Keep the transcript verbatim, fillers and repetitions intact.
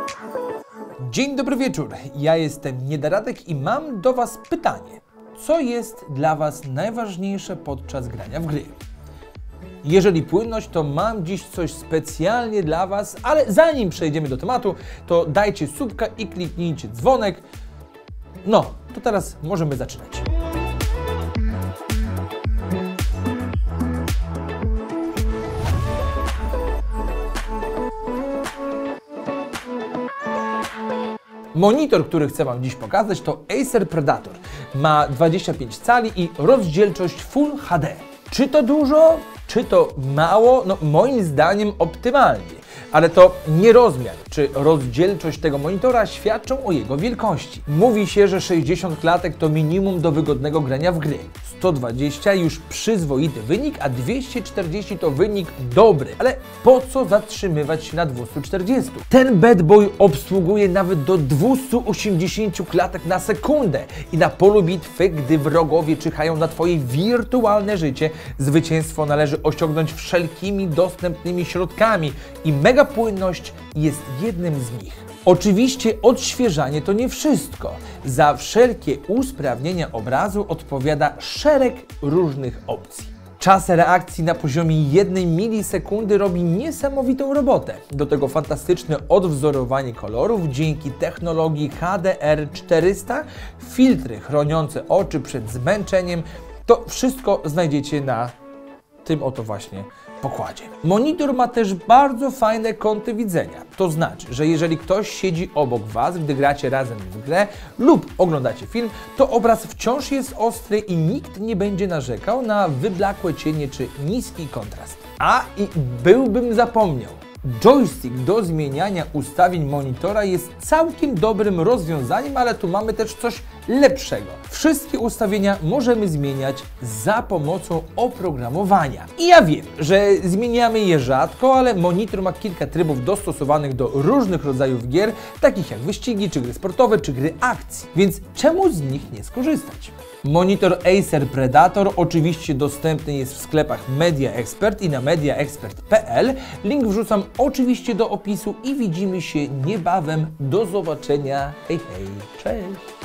Dzień dobry wieczór, ja jestem Niedaradek i mam do Was pytanie. Co jest dla Was najważniejsze podczas grania w gry? Jeżeli płynność, to mam dziś coś specjalnie dla Was, ale zanim przejdziemy do tematu, to dajcie subka i kliknijcie dzwonek. No, to teraz możemy zaczynać. Monitor, który chcę Wam dziś pokazać, to Acer Predator. Ma dwadzieścia pięć cali i rozdzielczość Full H D. Czy to dużo? Czy to mało? No moim zdaniem optymalnie. Ale to nie rozmiar czy rozdzielczość tego monitora świadczą o jego wielkości. Mówi się, że sześćdziesiąt klatek to minimum do wygodnego grania w gry. sto dwadzieścia już przyzwoity wynik, a dwieście czterdzieści to wynik dobry. Ale po co zatrzymywać się na dwieście czterdzieści? Ten bad boy obsługuje nawet do dwieście osiemdziesiąt klatek na sekundę i na polu bitwy, gdy wrogowie czyhają na Twoje wirtualne życie, zwycięstwo należy osiągnąć wszelkimi dostępnymi środkami i mega płynność jest jednym z nich. Oczywiście odświeżanie to nie wszystko. Za wszelkie usprawnienia obrazu odpowiada szereg różnych opcji. Czas reakcji na poziomie jednej milisekundy robi niesamowitą robotę. Do tego fantastyczne odwzorowanie kolorów dzięki technologii H D R czterysta, filtry chroniące oczy przed zmęczeniem. To wszystko znajdziecie na tym oto właśnie pokładzie. Monitor ma też bardzo fajne kąty widzenia. To znaczy, że jeżeli ktoś siedzi obok Was, gdy gracie razem w grę lub oglądacie film, to obraz wciąż jest ostry i nikt nie będzie narzekał na wyblakłe cienie czy niski kontrast. A i byłbym zapomniał. Joystick do zmieniania ustawień monitora jest całkiem dobrym rozwiązaniem, ale tu mamy też coś lepszego. Wszystkie ustawienia możemy zmieniać za pomocą oprogramowania. I ja wiem, że zmieniamy je rzadko, ale monitor ma kilka trybów dostosowanych do różnych rodzajów gier, takich jak wyścigi, czy gry sportowe, czy gry akcji. Więc czemu z nich nie skorzystać? Monitor Acer Predator oczywiście dostępny jest w sklepach Media Expert i na media expert kropka p l. Link wrzucam oczywiście do opisu i widzimy się niebawem. Do zobaczenia. Hej, hej, cześć!